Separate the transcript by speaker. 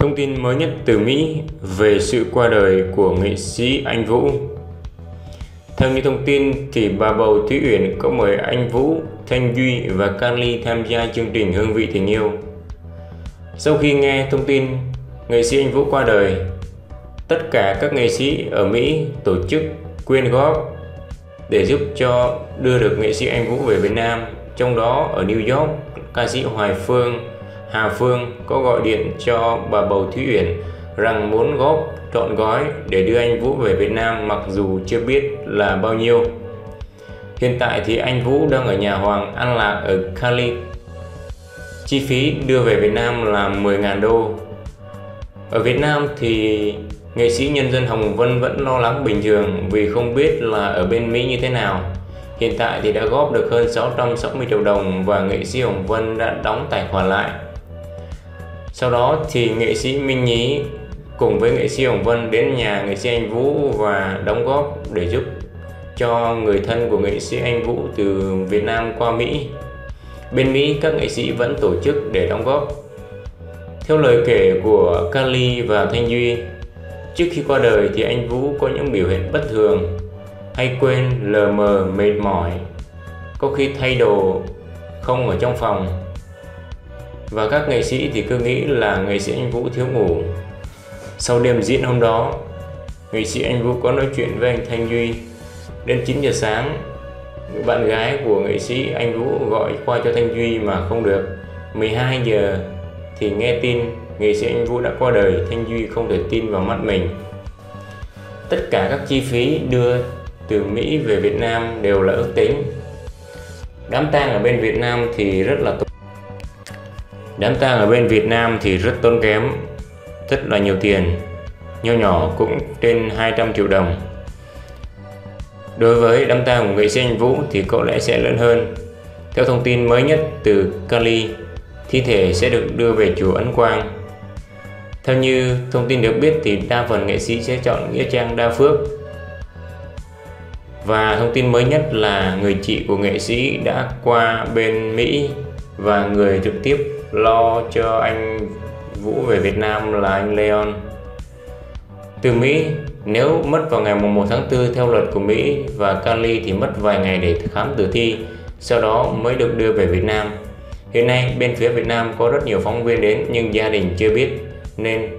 Speaker 1: Thông tin mới nhất từ Mỹ về sự qua đời của nghệ sĩ Anh Vũ. Theo như thông tin thì bà bầu Thúy Uyển có mời anh Vũ, Thanh Duy và Kali tham gia chương trình Hương vị tình yêu. Sau khi nghe thông tin nghệ sĩ Anh Vũ qua đời, tất cả các nghệ sĩ ở Mỹ tổ chức quyên góp để giúp cho đưa được nghệ sĩ Anh Vũ về Việt Nam. Trong đó ở New York, ca sĩ Hoài Phương, Hà Phương có gọi điện cho bà bầu Thúy Uyển rằng muốn góp trọn gói để đưa anh Vũ về Việt Nam, mặc dù chưa biết là bao nhiêu. Hiện tại thì anh Vũ đang ở nhà Hoàng An Lạc ở Cali. Chi phí đưa về Việt Nam là 10.000 đô. Ở Việt Nam thì nghệ sĩ nhân dân Hồng Vân vẫn lo lắng bình thường vì không biết là ở bên Mỹ như thế nào. Hiện tại thì đã góp được hơn 660 triệu đồng và nghệ sĩ Hồng Vân đã đóng tài khoản lại. Sau đó thì nghệ sĩ Minh Nhí cùng với nghệ sĩ Hồng Vân đến nhà nghệ sĩ Anh Vũ và đóng góp để giúp cho người thân của nghệ sĩ Anh Vũ từ Việt Nam qua Mỹ. Bên Mỹ các nghệ sĩ vẫn tổ chức để đóng góp. Theo lời kể của Kali và Thanh Duy, trước khi qua đời thì anh Vũ có những biểu hiện bất thường, hay quên, lờ mờ, mệt mỏi, có khi thay đồ không ở trong phòng. Và các nghệ sĩ thì cứ nghĩ là nghệ sĩ Anh Vũ thiếu ngủ. Sau đêm diễn hôm đó, nghệ sĩ Anh Vũ có nói chuyện với anh Thanh Duy. Đến 9 giờ sáng, bạn gái của nghệ sĩ Anh Vũ gọi qua cho Thanh Duy mà không được. 12 giờ thì nghe tin nghệ sĩ Anh Vũ đã qua đời. Thanh Duy không thể tin vào mắt mình. Tất cả các chi phí đưa từ Mỹ về Việt Nam đều là ước tính. Đám tang ở bên Việt Nam thì rất tốn kém, rất là nhiều tiền, nho nhỏ cũng trên 200 triệu đồng. Đối với đám tang của nghệ sĩ Anh Vũ thì có lẽ sẽ lớn hơn. Theo thông tin mới nhất từ Cali, thi thể sẽ được đưa về chùa Ấn Quang. Theo như thông tin được biết thì đa phần nghệ sĩ sẽ chọn nghĩa trang Đa Phước. Và thông tin mới nhất là người chị của nghệ sĩ đã qua bên Mỹ và người trực tiếp lo cho anh Vũ về Việt Nam là anh Leon. Từ Mỹ, nếu mất vào ngày 1 tháng 4 theo luật của Mỹ và Cali thì mất vài ngày để khám tử thi, sau đó mới được đưa về Việt Nam. Hiện nay bên phía Việt Nam có rất nhiều phóng viên đến nhưng gia đình chưa biết nên